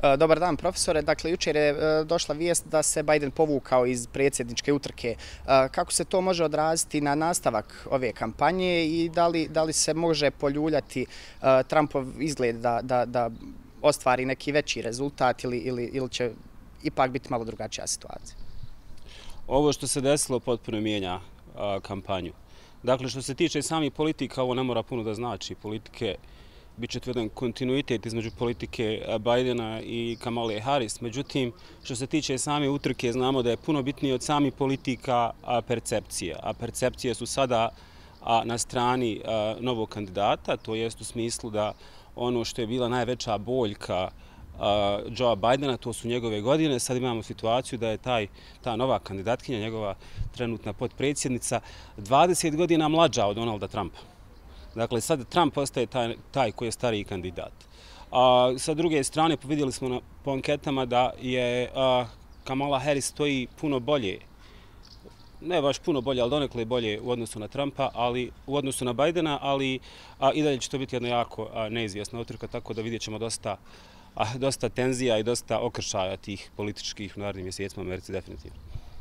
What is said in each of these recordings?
Dobar dan, profesore. Dakle, jučer je došla vijest da se Biden povukao iz predsjedničke utrke. Kako se to može odraziti na nastavak ove kampanje i da li se može poljuljati Trumpov izgled da ostvari neki veći rezultat ili će ipak biti malo drugačija situacija? Ovo što se desilo potpuno mijenja kampanju. Dakle, što se tiče samih politika, ovo ne mora puno da znači. Politike bit će jedan kontinuitet između politike Bidena i Kamale Harris. Međutim, što se tiče same utrke, znamo da je puno bitnije od samih politika percepcije. A percepcije su sada na strani novog kandidata, to jest u smislu da ono što je bila najveća boljka Joea Bidena, to su njegove godine. Sad imamo situaciju da je ta nova kandidatkinja, njegova trenutna potpredsjednica, 20 godina mlađa od Donalda Trumpa. Dakle, sad Trump postaje taj koji je stariji kandidat. Sa druge strane, vidjeli smo po anketama da je Kamala Harris stoji puno bolje, ne baš puno bolje, ali donekle bolje u odnosu na Trumpa, ali u odnosu na Bidena, ali i dalje će to biti jedna jako neizvjesna utrka, tako da vidjet ćemo dosta tenzija i dosta okršaja tih političkih u narednim mjesecima u Americi definitivno.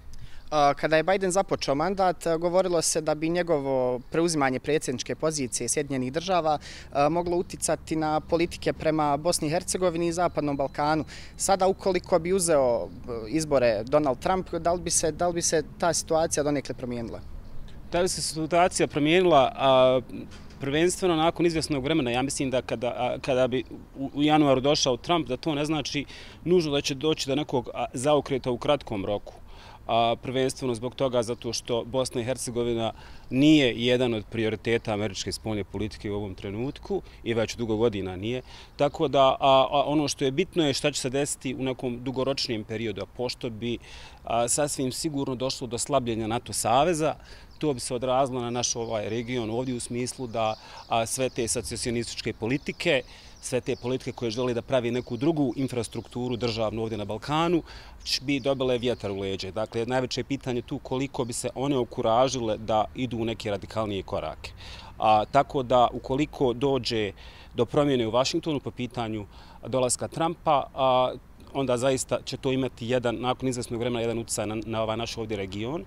Kada je Biden započeo mandat, govorilo se da bi njegovo preuzimanje predsjedničke pozicije Sjedinjenih država moglo uticati na politike prema Bosni i Hercegovini i Zapadnom Balkanu. Sada, ukoliko bi uzeo izbore Donald Trump, da li bi se ta situacija donekle promijenila? Da bi se situacija promijenila prvenstveno nakon izvjesnog vremena. Ja mislim da kada bi u januaru došao Trump, da to ne znači nužno da će doći do nekog zaokreta u kratkom roku. Prvenstveno zbog toga zato što Bosna i Hercegovina nije jedan od prioriteta američke spoljne politike u ovom trenutku i već dugo godina nije. Tako da ono što je bitno je šta će se desiti u nekom dugoročnijem periodu, pošto bi sasvim sigurno došlo do slabljenja NATO saveza. To bi se odrazilo na naš ovaj region ovdje u smislu da sve te secesionističke politike, sve te politike koje žele da pravi neku drugu infrastrukturu državnu ovdje na Balkanu, bi dobile vjetar u leđe. Dakle, najveće pitanje tu koliko bi se one okuražile da idu u neke radikalnije korake. Tako da, ukoliko dođe do promjene u Vašingtonu po pitanju dolaska Trumpa, onda zaista će to imati nakon izvjesnog vremena jedan utjecaj na ovaj naš ovdje region.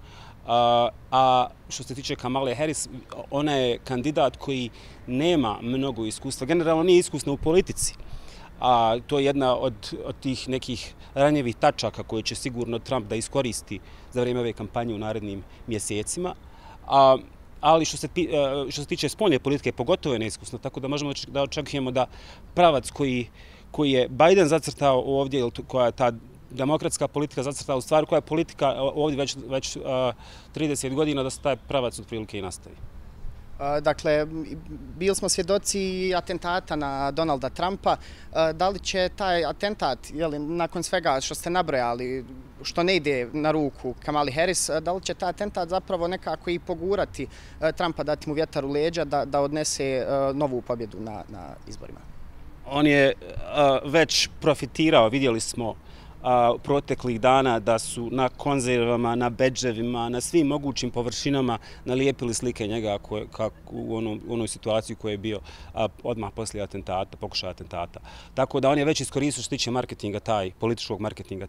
A što se tiče Kamale Harris, ona je kandidat koji nema mnogo iskustva. Generalno nije iskusna u politici. To je jedna od tih nekih ranjevih tačaka koje će sigurno Trump da iskoristi za vrijeme ove kampanje u narednim mjesecima. Ali što se tiče spoljne politike, pogotovo je neiskusna, tako da možemo da očekujemo da pravac koji je Biden zacrtao ovdje, koja je ta demokratska politika zacrtala u stvari, koja je politika ovdje već 30 godina, da se taj pravac otprilike i nastavi. Dakle, bili smo svjedoci atentata na Donalda Trumpa. Da li će taj atentat, nakon svega što ste nabrojali, što ne ide na ruku Kamali Harris, da li će taj atentat zapravo nekako i pogurati Trumpa, dati mu vjetar u leđa da odnese novu pobjedu na izborima? On je već profitirao, vidjeli smo proteklih dana da su na konzervama, na bedževima, na svim mogućim površinama nalijepili slike njega u onoj situaciji koja je bio odmah poslije atentata, pokušaja atentata. Tako da on je već iskoristio što se tiče marketinga, političkog marketinga,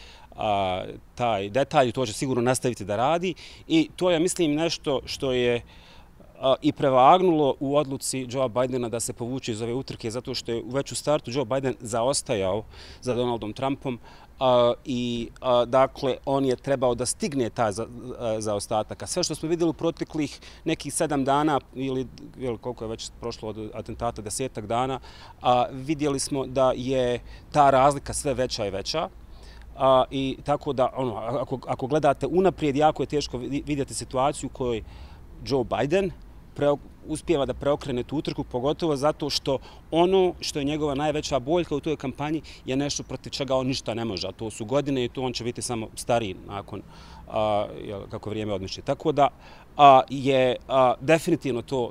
taj detalj, to će sigurno nastaviti da radi i to je, mislim, nešto što je i prevagnulo u odluci Joea Bidena da se povuče iz ove utrke, zato što je već u startu Joe Biden zaostajao za Donaldom Trumpom i dakle on je trebao da stigne taj zaostatak. A sve što smo vidjeli u proteklih nekih 7 dana ili koliko je već prošlo od atentata, 10-ak dana, vidjeli smo da je ta razlika sve veća i veća. I tako da, ako gledate unaprijed, jako je teško vidjeti situaciju u kojoj Joe Biden uspijeva da preokrene tu utrku, pogotovo zato što ono što je njegova najveća boljka u toj kampanji je nešto protiv čega on ništa ne može, a to su godine i to on će biti samo stariji nakon kako vrijeme odmiče. Tako da je definitivno to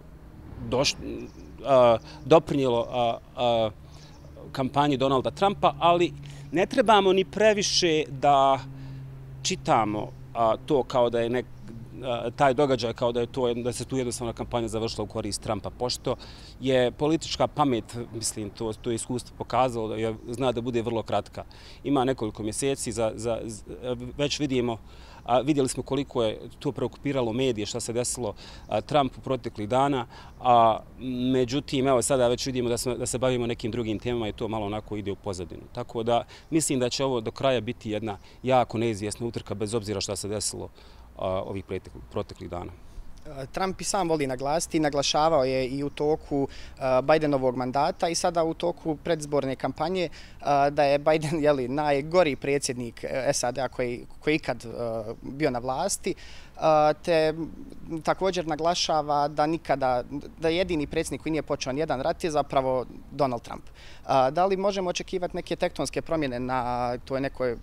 doprinijelo kampanji Donalda Trumpa, ali ne trebamo ni previše da čitamo to kao da je taj događaj kao da se tu jednostavna kampanja završila u korist Trumpa, pošto je politička pamet, mislim, to je iskustvo pokazalo da je zna da bude vrlo kratka. Ima nekoliko mjeseci, već vidjeli smo koliko je to preokupiralo medije, šta se desilo Trumpu proteklih dana, a međutim, evo sada već vidimo da se bavimo nekim drugim temama i to malo onako ide u pozadinu. Tako da mislim da će ovo do kraja biti jedna jako neizvjesna utrka bez obzira šta se desilo ovih proteklih dana. Trump i sam voli naglasiti, naglašavao je i u toku Bidenovog mandata i sada u toku predizborne kampanje da je Biden najgori predsjednik SAD-a koji je ikad bio na vlasti, te također naglašava da jedini predsjednik koji nije počeo nijedan rat je zapravo Donald Trump. Da li možemo očekivati neke tektonske promjene na toj nekoj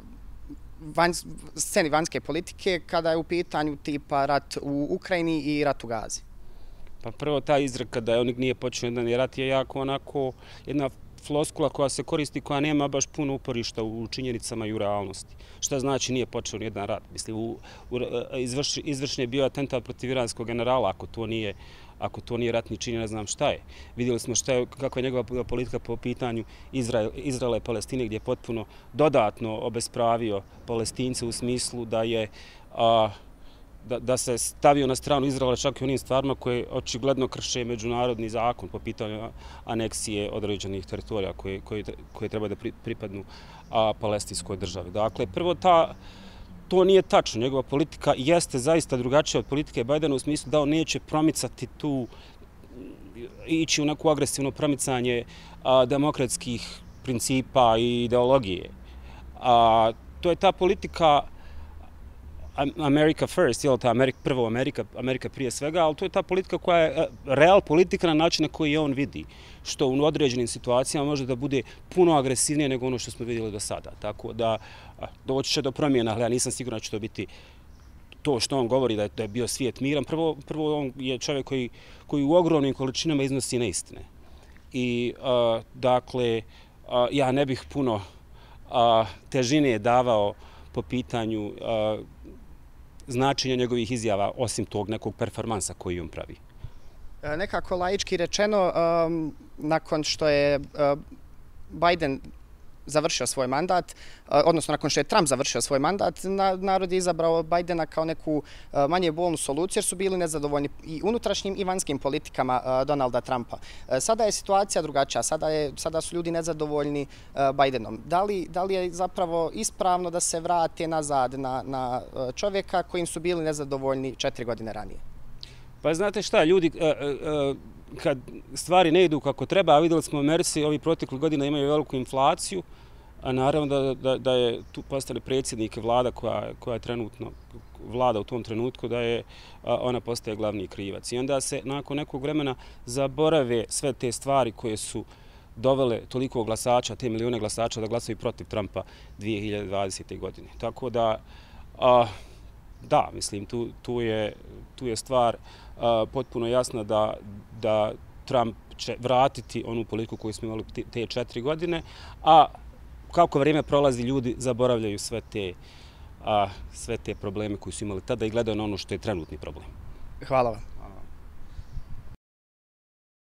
sceni vanjske politike kada je u pitanju tipa rat u Ukrajini i rat u Gazi? Pa prvo ta izreka da on nije počeo jedan rat je jako onako jedna floskula koja se koristi, koja nema baš puno uporišta u činjenicama i u realnosti. Šta znači nije počeo nijedan rat? Mislim, izvršen je bio atentat protiv iranskog generala, ako to nije ratni čin, ne znam šta je. Vidjeli smo kakva je njegova politika po pitanju Izraela i Palestine, gdje je potpuno dodatno obespravio Palestince u smislu da se stavio na stranu Izraela čak i onim stvarima koje očigledno krše međunarodni zakon po pitanju aneksije određenih teritorija koje treba da pripadnu palestinskoj državi. Dakle, prvo to nije tačno. Njegova politika jeste zaista drugačija od politike Bidena u smislu da on neće promicati ići u neku agresivno promicanje demokratskih principa i ideologije. To je ta politika America first, prvo Amerika prije svega, ali to je ta politika koja je real politika na način na koji je on vidi, što u određenim situacijama može da bude puno agresivnije nego ono što smo vidjeli do sada. Tako da doći će do promjena, ali ja nisam siguran da će to biti to što on govori da je bio svijet miran. Prvo on je čovjek koji u ogromnim količinama iznosi neistine. I dakle, ja ne bih puno težine davao po pitanju značenja njegovih izjava, osim tog nekog performansa koji on pravi. Nekako laički rečeno, nakon što je Biden završio svoj mandat, odnosno nakon što je Trump završio svoj mandat, narod je izabrao Bidena kao neku manje bolnu soluciju jer su bili nezadovoljni i unutrašnjim i vanjskim politikama Donalda Trumpa. Sada je situacija drugačija, sada su ljudi nezadovoljni Bidenom. Da li je zapravo ispravno da se vrate nazad na čovjeka kojim su bili nezadovoljni 4 godine ranije? Pa znate šta, ljudi kad stvari ne idu kako treba, a vidjeli smo u Americi ovih proteklih godina imaju veliku inflaciju, a naravno da je tu postali predsjednik vlada koja trenutno vlada u tom trenutku, da je ona postaje glavni krivac. I onda se nakon nekog vremena zaborave sve te stvari koje su dovele toliko glasača, te milijune glasača da glasaju protiv Trumpa 2020. godine. Tako da, mislim, tu je stvar potpuno jasna da Trump će vratiti onu politiku koju smo imali te 4 godine, a kako vrijeme prolazi, ljudi zaboravljaju sve te probleme koje su imali tada i gledaju na ono što je trenutni problem. Hvala vam.